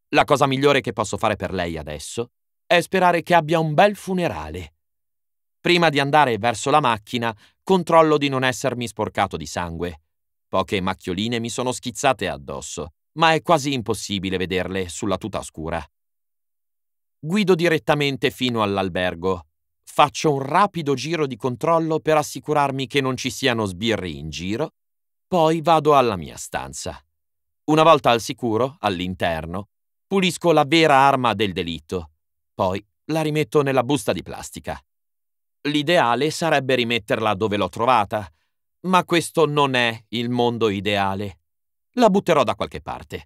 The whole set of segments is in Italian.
La cosa migliore che posso fare per lei adesso è sperare che abbia un bel funerale. Prima di andare verso la macchina, controllo di non essermi sporcato di sangue. Poche macchioline mi sono schizzate addosso, ma è quasi impossibile vederle sulla tuta scura. Guido direttamente fino all'albergo. Faccio un rapido giro di controllo per assicurarmi che non ci siano sbirri in giro, poi vado alla mia stanza. Una volta al sicuro, all'interno, pulisco la vera arma del delitto, poi la rimetto nella busta di plastica. L'ideale sarebbe rimetterla dove l'ho trovata, ma questo non è il mondo ideale. La butterò da qualche parte.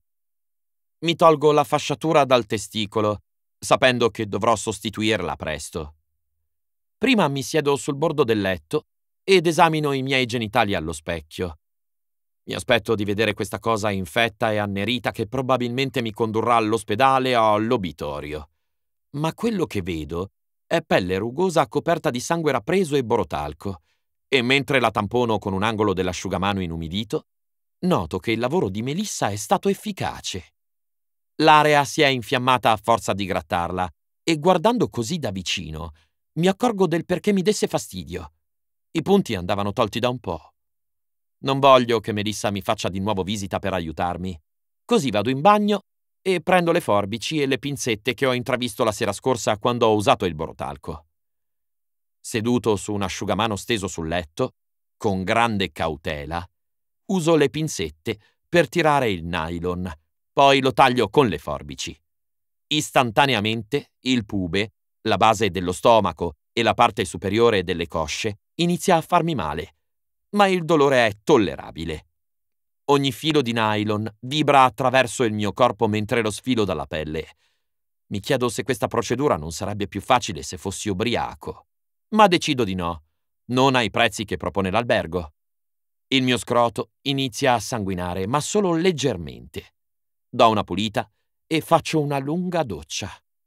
Mi tolgo la fasciatura dal testicolo, sapendo che dovrò sostituirla presto. Prima mi siedo sul bordo del letto ed esamino i miei genitali allo specchio. Mi aspetto di vedere questa cosa infetta e annerita che probabilmente mi condurrà all'ospedale o all'obitorio. Ma quello che vedo è pelle rugosa coperta di sangue rappreso e borotalco, e mentre la tampono con un angolo dell'asciugamano inumidito, noto che il lavoro di Melissa è stato efficace. L'area si è infiammata a forza di grattarla e guardando così da vicino mi accorgo del perché mi desse fastidio. I punti andavano tolti da un po'. Non voglio che Melissa mi faccia di nuovo visita per aiutarmi. Così vado in bagno e prendo le forbici e le pinzette che ho intravisto la sera scorsa quando ho usato il borotalco. Seduto su un asciugamano steso sul letto, con grande cautela, uso le pinzette per tirare il nylon, poi lo taglio con le forbici. Istantaneamente il pube, la base dello stomaco e la parte superiore delle cosce inizia a farmi male, ma il dolore è tollerabile. Ogni filo di nylon vibra attraverso il mio corpo mentre lo sfilo dalla pelle. Mi chiedo se questa procedura non sarebbe più facile se fossi ubriaco, ma decido di no, non ai prezzi che propone l'albergo. Il mio scroto inizia a sanguinare, ma solo leggermente. Do una pulita e faccio una lunga doccia.